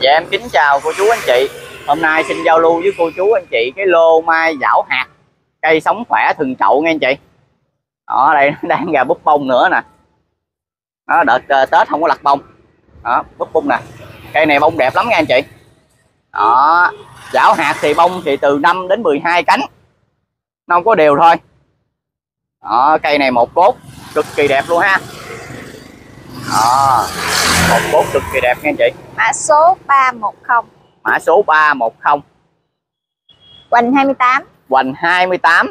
Dạ em kính chào cô chú anh chị. Hôm nay xin giao lưu với cô chú anh chị cái lô mai giảo hạt cây sống khỏe thường chậu nghe anh chị. Đó, đây đang gà búp bông nữa nè. Đó, đợt Tết không có lặt bông. Đó, búp bông nè. Cây này bông đẹp lắm nha anh chị. Đó, giảo hạt thì bông thì từ 5 đến 12 cánh. Nó không có đều thôi. Đó, cây này một cốt cực kỳ đẹp luôn ha. Đó, một cốt cực kỳ đẹp nha anh chị. Mã số 310. Mã số 310. Hoành 28. Hoành 28.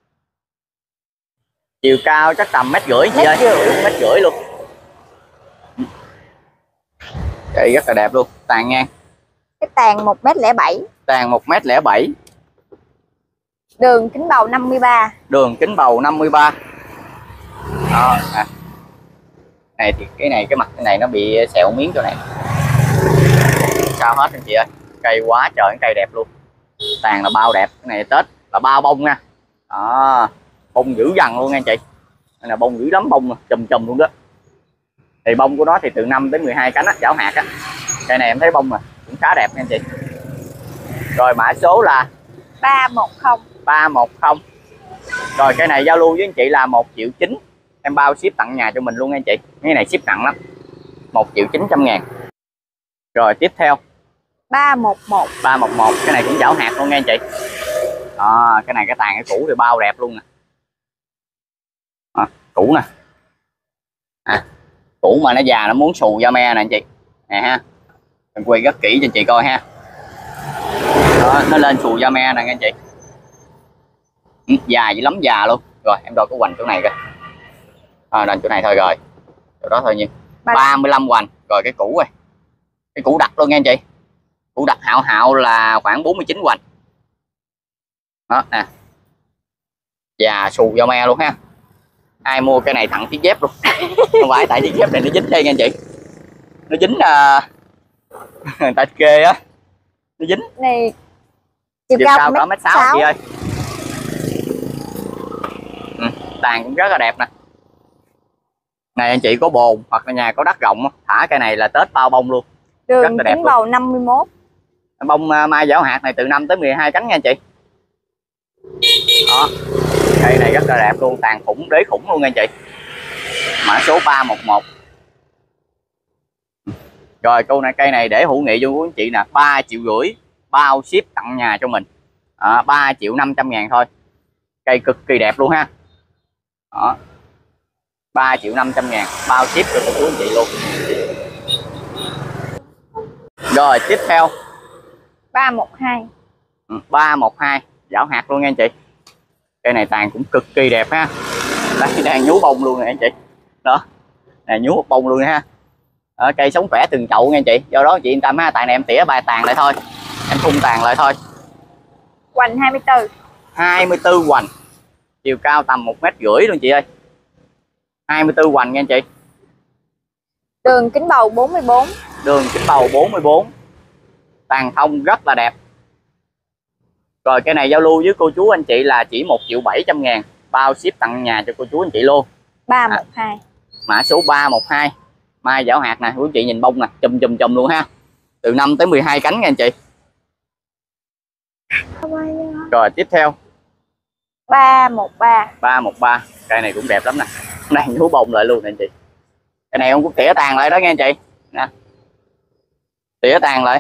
Chiều cao chắc tầm mét rưỡi chị ơi. Mét rưỡi luôn. Cây rất là đẹp luôn. Tàn ngang. Cái tàn 1m07. Tàn 1m07. Đường kính bầu 53. Đường kính bầu 53. Đó, à. Này thì cái mặt cái này nó bị sẹo miếng chỗ này. Sao hết anh chị ơi. Cây quá trời cây đẹp luôn. Tàn là bao đẹp. Cái này Tết là bao bông nha. Đó, bông dữ dằn luôn nha anh chị. Đây là bông dữ lắm, bông chùm luôn đó. Thì bông của nó thì từ 5 đến 12 cánh á, giảo hạt á. Cây này em thấy bông mà cũng khá đẹp nha anh chị. Rồi mã số là 310. 310. Rồi cây này giao lưu với anh chị là 1.9 triệu. Em bao ship tặng nhà cho mình luôn nha anh chị. Cái này ship nặng lắm. 1.900.000. Rồi tiếp theo 311. 311. Cái này cũng giảo hạt luôn nha anh chị. Đó, cái này cái tàn cái cũ thì bao đẹp luôn nè. Cũ nè. Cũ mà nó già nó muốn xù da me nè anh chị. Nè ha. Em quay rất kỹ cho anh chị coi ha. Đó, nó lên xù da me nè anh chị. Già dữ lắm, già luôn. Rồi em đo cái hoành chỗ này coi. Đền chỗ này thôi rồi. Chỗ đó thôi nhiêu? 35 hoành. Rồi cái cũ rồi. Cái cũ đặc luôn nha anh chị. Cũ đặc hạo là khoảng 49 hoành. Đó nè. Già xù da me luôn ha. Ai mua cái này tặng chiếc dép luôn. Không phải tại chiếc dép này nó dính đây nha anh chị. Nó dính người ta kê á. Nó dính. Này chiều cao cỡ 1m6 chị ơi. Tàn cũng rất là đẹp nè. Này anh chị có bồn hoặc là nhà có đất rộng thả cây này là Tết bao bông luôn. Đường kính bầu 51. Bông mai giảo hạt này từ 5 tới 12 cánh nha anh chị. Đó. Cây này rất là đẹp luôn, tàn khủng đế khủng luôn nha anh chị. Mã số 311. Rồi câu này cây này để hữu nghị cho anh chị nè, 3,5 triệu bao ship tặng nhà cho mình. 3.500.000 thôi. Cây cực kỳ đẹp luôn ha. Đó. 3.500.000 bao ship cho cô chú anh chị luôn. Rồi tiếp theo 312. 312 giảo hạt luôn nha anh chị. Cây này tàn cũng cực kỳ đẹp ha. Đây đang nhú bông luôn nè anh chị. Đó. Nè nhú một bông luôn ha. Cây sống khỏe từng chậu nha anh chị. Do đó chị yên tâm ha, tại này em tỉa bài tàn lại thôi. Em phun tàn lại thôi. Hoành 24. 24 hoành. Chiều cao tầm 1,5 m luôn chị ơi. 24 hoành nha anh chị. Đường kính bầu 44. Đường kính bầu 44. Tàn thông rất là đẹp. Rồi cây này giao lưu với cô chú anh chị là chỉ 1.700.000 bao ship tặng nhà cho cô chú anh chị luôn. 312. Mã số 312. Mai giảo hạt nè, quý anh chị nhìn bông nè, chùm luôn ha. Từ 5 tới 12 cánh nha anh chị. Rồi tiếp theo 313. 313. Cây này cũng đẹp lắm nè. Đang nhú bông lại luôn nè anh chị. Cây này ông cũng tỉa tàn lại đó nha anh chị. Nè. Tỉa tàn lại.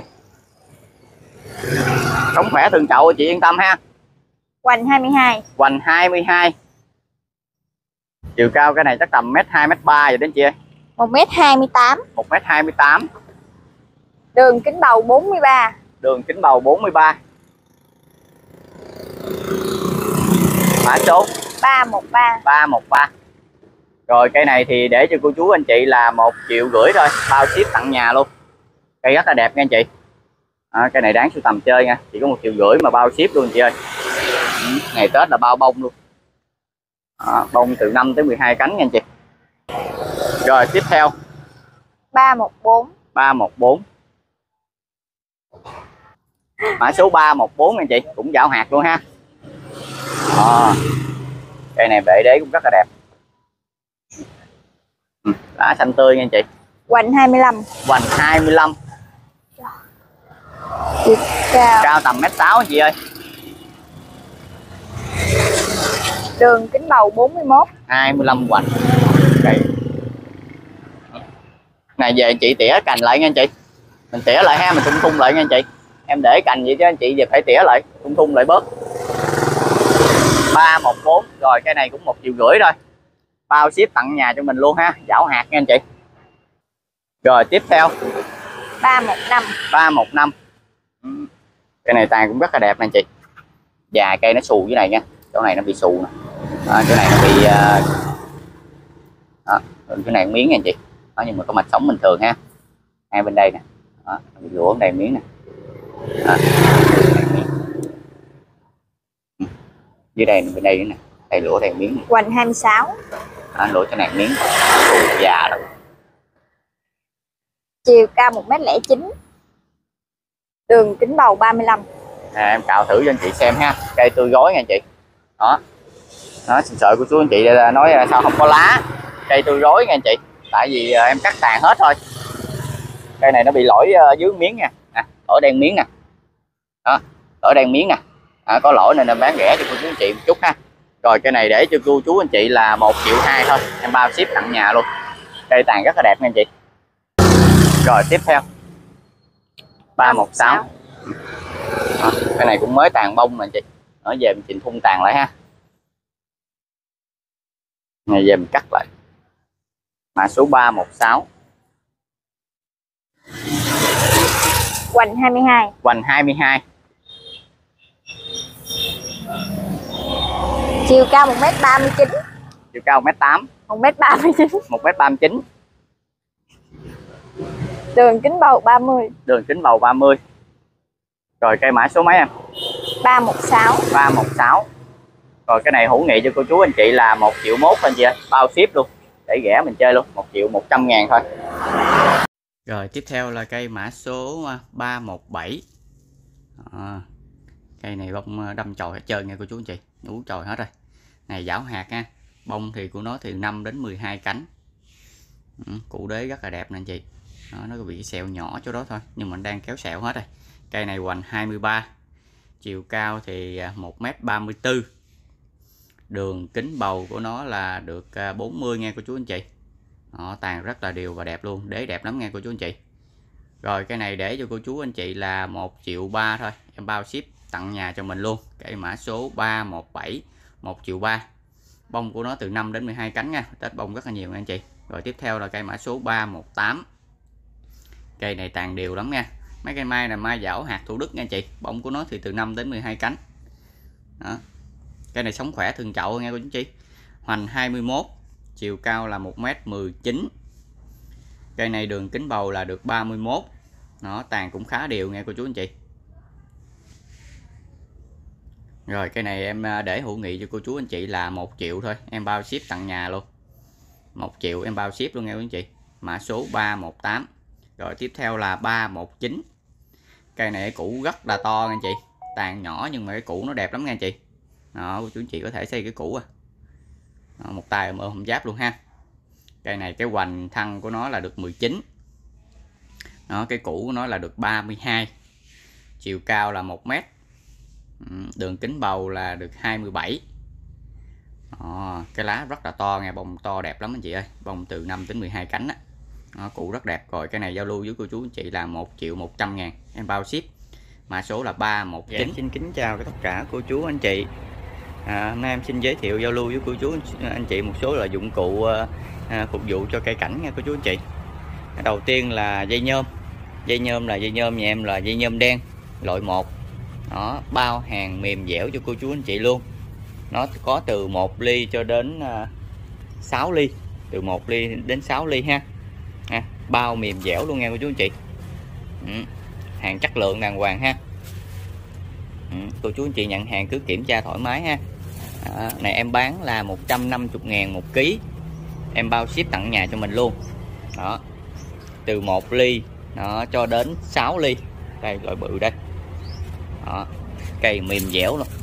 Sống khỏe thường chậu chị yên tâm ha. Hoành 22. Hoành 22. Chiều cao cái này chắc tầm 1m2 1m3 vậy đến chị ơi. 1m28. 1m28. Đường kính bầu 43. Đường kính bầu 43. Mã số 313. 313. Rồi cây này thì để cho cô chú anh chị là 1,5 triệu thôi, bao ship tặng nhà luôn. Cây rất là đẹp nha anh chị. Cây này đáng sưu tầm chơi nha, chỉ có 1,5 triệu mà bao ship luôn chị ơi. Ngày Tết là bao bông luôn. Bông từ 5 tới 12 cánh nha anh chị. Rồi tiếp theo 314. 314. Mã số 314 nha anh chị, cũng giảo hạt luôn ha. Cây này bệ đế cũng rất là đẹp. Lá xanh tươi nha anh chị. Hoành 25. Hoành 25. Chiều cao. Cao tầm 1m6 anh chị ơi. Đường kính bầu 41. 25 hoành. Cây này về chị tỉa cành lại nha anh chị. Mình tỉa lại ha, mình thun lại nha anh chị. Em để cành vậy chứ anh chị về phải tỉa lại, thun lại bớt. 314. Rồi cây này cũng 1,5 triệu thôi. Bao ship tặng nhà cho mình luôn ha, giảo hạt nha anh chị. Rồi tiếp theo 315. 315. Cây này tàn cũng rất là đẹp nè anh chị. Già cây nó xù dưới này nha, chỗ này nó bị xù nè, chỗ này nó bị cái này miếng nha anh chị. Đó, nhưng mà có mạch sống bình thường ha. Hai bên đây nè, bị lũa đây miếng nè. Dưới đây bên đây nữa nè, đây lũa đây miếng. Hoành 26. Lũa chỗ này miếng già lắm. Chiều cao 1m09. Đường kính bầu 35. Em cạo thử cho anh chị xem ha. Cây tươi gói nha anh chị. Đó, sợ của chú anh chị nói sao không có lá. Cây tươi gói nha anh chị. Tại vì em cắt tàn hết thôi. Cây này nó bị lỗi dưới miếng nha. Lỗi đen miếng nè. Đó, lỗi đen miếng nè. Có lỗi nên em bán rẻ cho cô chú anh chị một chút ha. Rồi cây này để cho cô chú anh chị là 1,2 triệu thôi. Em bao ship tặng nhà luôn. Cây tàn rất là đẹp nha anh chị. Rồi tiếp theo 316. Cái này cũng mới tàn bông nè anh chị. Ở về mình chỉnh thun tàn lại ha. Này về mình cắt lại. Mã số 316. Hoành 22. Hoành 22. Chiều cao 1m39. Chiều cao 1m8. 1m39. 1m39. Đường kính bầu 30. Đường kính bầu 30. Rồi cây mã số mấy em? 316. 316. Rồi cái này hữu nghị cho cô chú anh chị là 1,1 triệu anh chị ơi, bao ship luôn. Để rẻ mình chơi luôn, 1.100.000 thôi. Rồi tiếp theo là cây mã số 317. Cây này bông đâm chồi hết trơn nha cô chú anh chị, nhú chồi hết rồi. Này giảo hạt ha. Bông thì của nó từ 5 đến 12 cánh. Củ đế rất là đẹp nè anh chị. Nó có bị sẹo nhỏ chỗ đó thôi, nhưng mình đang kéo sẹo hết rồi. Cây này hoành 23. Chiều cao thì 1m34. Đường kính bầu của nó là được 40 nha cô chú anh chị. Tàn rất là đều và đẹp luôn, đế đẹp lắm nha cô chú anh chị. Rồi cái này để cho cô chú anh chị là 1,3 triệu thôi, em bao ship tặng nhà cho mình luôn. Cây mã số 317, 1,3 triệu. Bông của nó từ 5 đến 12 cánh nha, tết bông rất là nhiều nha anh chị. Rồi tiếp theo là cây mã số 318. Cây này tàn đều lắm nha. Mấy cây mai là mai giảo hạt Thủ Đức nha anh chị. Bông của nó thì từ 5 đến 12 cánh. Đó. Cây này sống khỏe thường chậu nha cô chú anh chị. Hoành 21, chiều cao là 1m19. Cây này đường kính bầu là được 31. Nó tàn cũng khá đều nha cô chú anh chị. Rồi cây này em để hữu nghị cho cô chú anh chị là 1 triệu thôi, em bao ship tặng nhà luôn. 1 triệu em bao ship luôn nha cô chú anh chị. Mã số 318. Rồi tiếp theo là 319. Cây này củ rất là to nha anh chị. Tàn nhỏ nhưng mà cái củ nó đẹp lắm nha anh chị. Đó, cô chú anh chị có thể xây cái củ một tay mở hộp giáp luôn ha. Cây này cái hoành thân của nó là được 19. Đó, cái củ của nó là được 32. Chiều cao là 1 mét. Đường kính bầu là được 27. Cái lá rất là to nha, bông to đẹp lắm anh chị ơi. Bông từ 5 đến 12 cánh á. Củ rất đẹp. Rồi cái này giao lưu với cô chú anh chị là 1.100.000, em bao ship. Mã số là 319. Xin kính chào tất cả cô chú anh chị. Hôm nay em xin giới thiệu giao lưu với cô chú anh chị một số là dụng cụ phục vụ cho cây cảnh nha cô chú anh chị. Đầu tiên là dây nhôm. Dây nhôm là dây nhôm nhà em là dây nhôm đen loại 1. Nó bao hàng mềm dẻo cho cô chú anh chị luôn. Nó có từ 1 ly cho đến 6 ly. Từ 1 ly đến 6 ly ha. Bao mềm dẻo luôn nha cô chú anh chị. Hàng chất lượng đàng hoàng ha. Cô chú anh chị nhận hàng cứ kiểm tra thoải mái ha. Này em bán là 150.000 một ký. Em bao ship tặng nhà cho mình luôn. Đó. Từ 1 ly nó cho đến 6 ly. Đây loại bự đây. Đó. Cây mềm dẻo luôn.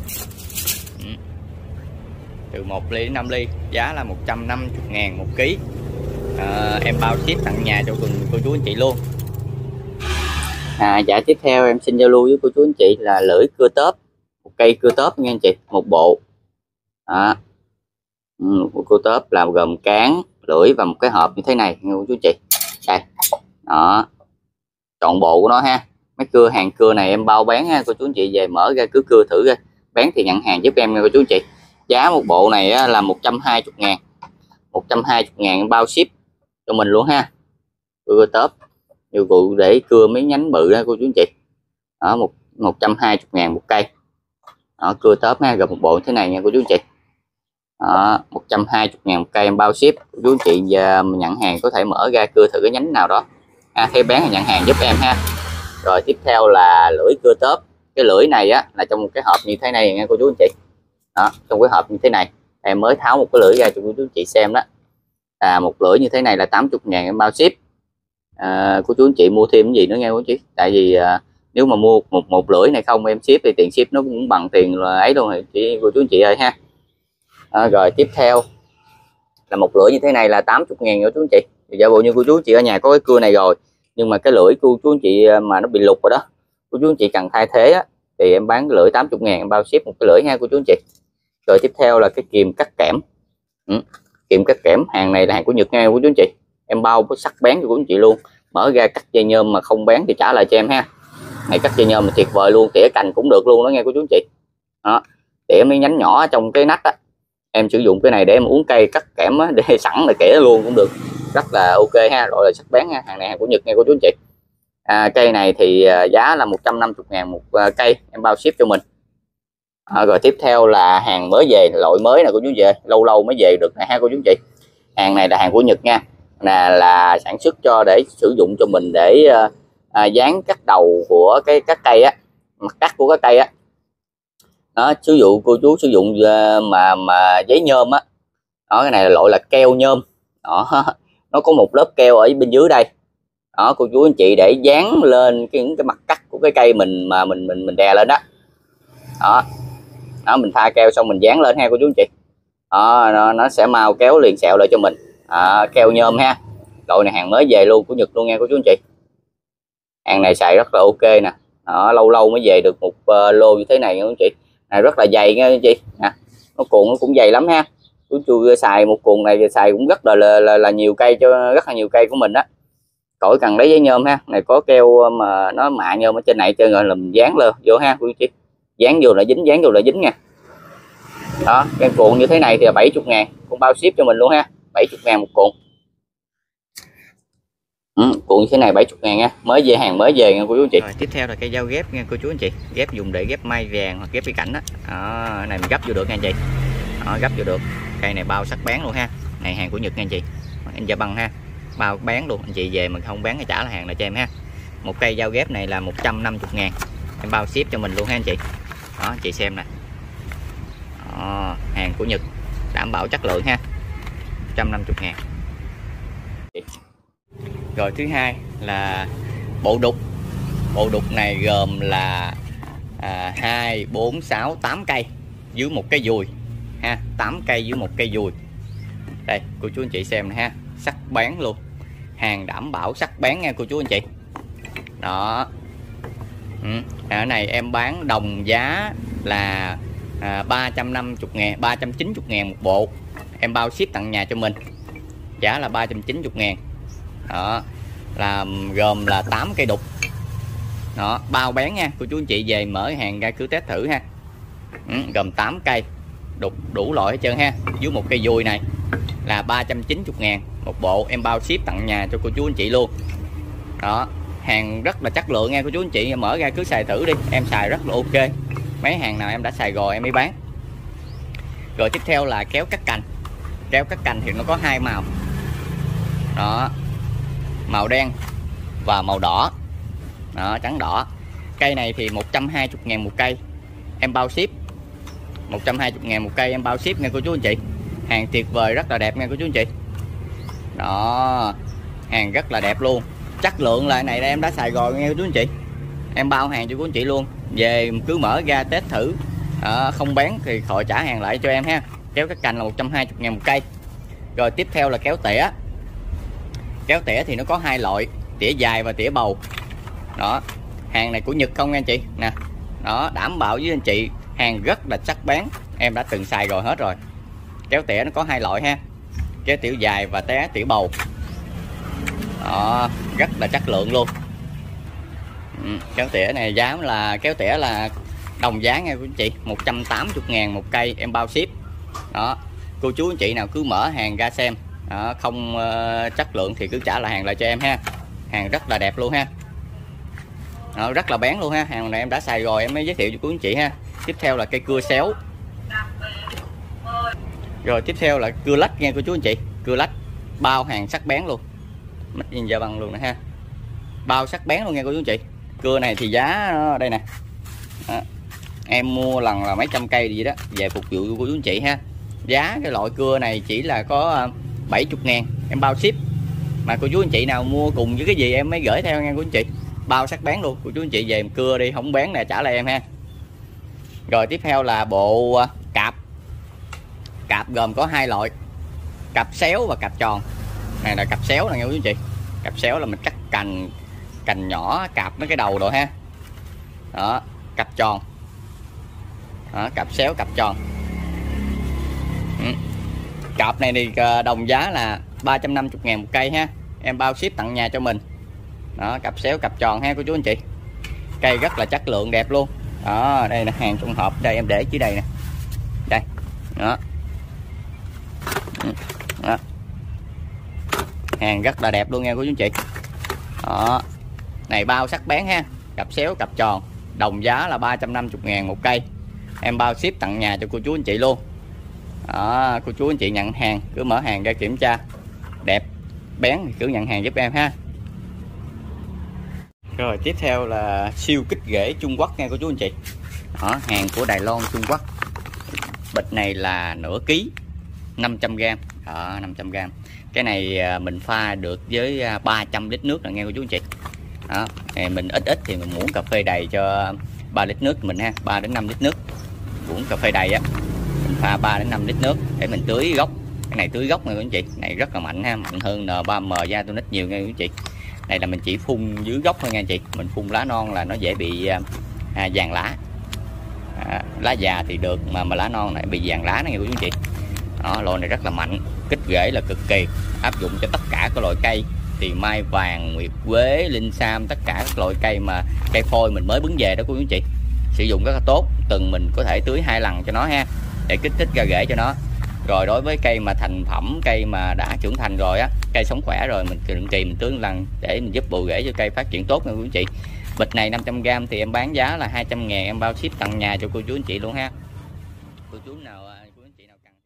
Từ 1 ly đến 5 ly, giá là 150.000 một ký. Em bao ship tặng nhà cho cô chú anh chị luôn. Dạ tiếp theo em xin giao lưu với cô chú anh chị là lưỡi cưa tớp, một cây cưa tớp nha anh chị, một bộ. Đó. Một cưa tớp làm gồm cán, lưỡi và một cái hộp như thế này nha cô chú anh chị. Đây. Đó. Trọn bộ của nó ha. Mấy cưa hàng cưa này em bao bán ha cô chú anh chị, về mở ra cứ cưa thử ra. Bán thì nhận hàng giúp em nha cô chú anh chị. Giá một bộ này á, là 120.000. 120.000 em bao ship cho mình luôn ha. Cưa tớp dụng cụ để cưa mấy nhánh bự đó cô chú anh chị. Đó, 120.000 một cây. Đó, cưa tớp ha, gồm một bộ thế này nha cô chú anh chị. Đó, 120.000 một cây em bao ship. Cô chú anh chị và nhận hàng có thể mở ra cưa thử cái nhánh nào đó. Theo bán thì nhận hàng giúp em ha. Rồi tiếp theo là lưỡi cưa tớp. Cái lưỡi này á là trong một cái hộp như thế này nha cô chú anh chị. Đó, trong cái hộp như thế này em mới tháo một cái lưỡi ra cho cô chú anh chị xem đó. Một lưỡi như thế này là 80.000 em bao ship. Cô chú anh chị mua thêm cái gì nữa nghe cô chú, tại vì nếu mà mua một lưỡi này không em ship thì tiền ship nó cũng bằng tiền là ấy luôn chị cô chú anh chị ơi ha. Rồi tiếp theo là một lưỡi như thế này là 80.000 cô chú anh chị. Thì giả bộ như cô chú anh chị ở nhà có cái cưa này rồi nhưng mà cái lưỡi cô chú anh chị mà nó bị lục rồi đó, cô chú anh chị cần thay thế á, thì em bán cái lưỡi 80.000 em bao ship một cái lưỡi ha cô chú anh chị. Rồi tiếp theo là cái kìm cắt kẽm. Kìm cắt kẽm hàng này là hàng của Nhật nha cô chú anh chị. Em bao với sắc bén cho cô chú anh chị luôn. Mở ra cắt dây nhôm mà không bán thì trả lại cho em ha. Này cắt dây nhôm mà tuyệt vời luôn, tỉa cành cũng được luôn đó nghe cô chú anh chị. Đó, tỉa mấy nhánh nhỏ trong cái nách á, em sử dụng cái này để em uống cây cắt kẽm á, để sẵn là kẻ luôn cũng được, rất là ok ha. Loại là sắc bén ha, hàng này hàng của Nhật nghe cô chú anh chị. Cây này thì giá là 150.000 một cây em bao ship cho mình. Rồi tiếp theo là hàng mới về, loại mới nè cô chú anh chị, lâu lâu mới về được này ha cô chú anh chị. Hàng này là hàng của Nhật nha, là sản xuất cho để sử dụng cho mình để dán cắt đầu của cái các cây á, mặt cắt của các cây á. Đó, sử dụng cô chú sử dụng mà giấy nhôm á. Đó, cái này là loại là keo nhôm. Đó, nó có một lớp keo ở bên dưới đây. Đó cô chú anh chị, để dán lên cái mặt cắt của cái cây mình mà mình đè lên đó. Đó, mình pha keo xong mình dán lên ha cô chú anh chị. Đó, nó sẽ mau kéo liền sẹo lại cho mình. Keo nhôm ha. Loại này hàng mới về luôn của Nhật luôn nha cô chú anh chị. Hàng này xài rất là ok nè. Đó, lâu lâu mới về được một lô như thế này nha cô chú anh chị. Này rất là dày nha cô chị. Nó cuộn nó cũng dày lắm ha. Chú xài một cuộn này xài cũng rất là nhiều cây, cho rất là nhiều cây của mình đó. Khỏi cần lấy giấy nhôm ha. Này có keo mà nó mạ nhôm ở trên này cho rồi là mình dán lên vô ha cô chú chị. Dán vô là dính, dán vô là dính nha. Đó, cái cuộn như thế này thì là 70.000, cũng bao ship cho mình luôn ha. 70.000 một cuộn. Cuộn như thế này 70.000 nha, mới về, hàng mới về nha cô chú anh chị. Rồi tiếp theo là cây dao ghép nha cô chú anh chị. Ghép dùng để ghép mai vàng hoặc ghép cây cảnh đó. Này mình gấp vô được nha anh chị. Đó, gấp vô được. Cây này bao sắc bén luôn ha. Này hàng của Nhật nha anh chị. Anh Gia Băng ha. Bao bán luôn, anh chị về mà không bán thì trả là hàng lại cho em ha. Một cây dao ghép này là 150.000. Em bao ship cho mình luôn ha anh chị. Đó, chị xem nè. Đó, hàng của Nhật, đảm bảo chất lượng ha. 150.000. Rồi thứ hai là bộ đục. Bộ đục này gồm là 2, 4, 6, 8 cây dưới một cái dùi ha. 8 cây dưới một cây dùi. Đây cô chú anh chị xem nè ha. Sắc bén luôn. Hàng đảm bảo sắc bén nha cô chú anh chị. Đó. Ở này em bán đồng giá là 350.000, 390.000 một bộ. Em bao ship tận nhà cho mình. Giá là 390.000. Đó, là gồm là 8 cây đục. Đó, bao bán nha cô chú anh chị, về mở hàng ra cứ test thử ha. Gồm 8 cây đục đủ loại hết trơn ha. Dưới một cây dùi này là 390.000 một bộ, em bao ship tận nhà cho cô chú anh chị luôn. Đó, hàng rất là chất lượng nha cô chú anh chị, mở ra cứ xài thử đi, em xài rất là ok. Mấy hàng nào em đã xài rồi em mới bán. Rồi tiếp theo là kéo cắt cành. Kéo cắt cành thì nó có hai màu. Đó, màu đen và màu đỏ. Đó, trắng đỏ. Cây này thì 120.000 một cây, em bao ship. 120.000 một cây em bao ship nha cô chú anh chị. Hàng tuyệt vời, rất là đẹp nha cô chú anh chị. Đó, hàng rất là đẹp luôn. Chất lượng là này em đã xài rồi nha cô chú anh chị. Em bao hàng cho cô anh chị luôn. Về cứ mở ra test thử. Không bán thì khỏi trả hàng lại cho em ha. Kéo cắt cành là 120.000 một cây. Rồi tiếp theo là kéo tỉa. Kéo tỉa thì nó có hai loại, tỉa dài và tỉa bầu. Đó, Hàng này của Nhật không nha anh chị nè. Đó, đảm bảo với anh chị hàng rất là sắc bén, em đã từng xài rồi hết rồi. Kéo tỉa nó có hai loại ha, kéo tỉa dài và tỉa bầu. Đó, rất là chất lượng luôn. Kéo tỉa này giá là kéo tỉa là đồng giá nha quý anh chị, 180.000 một cây, em bao ship. Đó, cô chú anh chị nào cứ mở hàng ra xem, đó, không chất lượng thì cứ trả lại hàng lại cho em ha. Hàng rất là đẹp luôn ha. Đó, rất là bén luôn ha. Hàng này em đã xài rồi em mới giới thiệu cho quý anh chị ha. Tiếp theo là cây cưa xéo. Rồi tiếp theo là cưa lách nha cô chú anh chị. Cưa lách bao hàng sắc bén luôn, made in Japan luôn nè ha. Bao sắc bén luôn nha cô chú anh chị. Cưa này thì giá đây nè. Đó, em mua lần là mấy trăm cây gì đó về phục vụ của cô chú anh chị ha. Giá cái loại cưa này chỉ là có 70.000, em bao ship. Mà cô chú anh chị nào mua cùng với cái gì em mới gửi theo nha cô chú anh chị. Bao sắc bén luôn, cô chú anh chị về em cưa đi, không bén nè trả lại em ha. Rồi tiếp theo là bộ cạp. Cạp gồm có hai loại, cạp xéo và cạp tròn. Này là cạp xéo nè nha quý anh chị. Cạp xéo là mình cắt cành nhỏ, cạp mấy cái đầu rồi ha. Đó, cạp tròn. Đó, cạp xéo, cạp tròn. Cạp này thì đồng giá là 350.000 một cây ha, em bao ship tặng nhà cho mình. Đó, cạp xéo, cạp tròn ha cô chú anh chị. Cây rất là chất lượng đẹp luôn. Đó, đây là hàng trong hộp, đây em để dưới đây nè. Đây. Đó. Đó. Hàng rất là đẹp luôn nha cô chú anh chị. Đó. Này bao sắc bén ha, cặp xéo cặp tròn, đồng giá là 350.000 một cây, em bao ship tặng nhà cho cô chú anh chị luôn. Đó, cô chú anh chị nhận hàng cứ mở hàng ra kiểm tra đẹp bén thì cứ nhận hàng giúp em ha. Rồi tiếp theo là siêu kích rễ Trung Quốc nha cô chú anh chị. Đó, hàng của Đài Loan Trung Quốc. Bịch này là nửa ký, 500g. Đó, 500g. Cái này mình pha được với 300 lít nước là nghe cô chú anh chị. Đó, mình ít thì mình muỗng cà phê đầy cho 3 lít nước mình ha, 3 đến 5 lít nước. Muỗng cà phê đầy á, mình pha 3 đến 5 lít nước để mình tưới gốc. Cái này tưới gốc nha cô chú anh chị, này rất là mạnh ha, mạnh hơn N3M Gia-tonic nhiều nha cô chú anh chị. Đây là mình chỉ phun dưới gốc thôi nha anh chị, mình phun lá non là nó dễ bị vàng lá. Lá già thì được mà lá non này bị vàng lá này cô chú anh chị. Đó, loại này rất là mạnh, kích rễ là cực kỳ, áp dụng cho tất cả các loại cây, thì mai vàng, nguyệt quế, linh sam, tất cả các loại cây mà cây phôi mình mới bứng về đó cô chú anh chị. Sử dụng rất là tốt, tuần mình có thể tưới 2 lần cho nó ha, để kích thích ra rễ cho nó. Rồi đối với cây mà thành phẩm, cây mà đã trưởng thành rồi á, cây sống khỏe rồi, mình định kỳ mình tưới 1 lần để mình giúp bù rễ cho cây phát triển tốt nha cô chú anh chị. Bịch này 500g thì em bán giá là 200.000, em bao ship tặng nhà cho cô chú anh chị luôn ha. Cô chú anh chị nào cần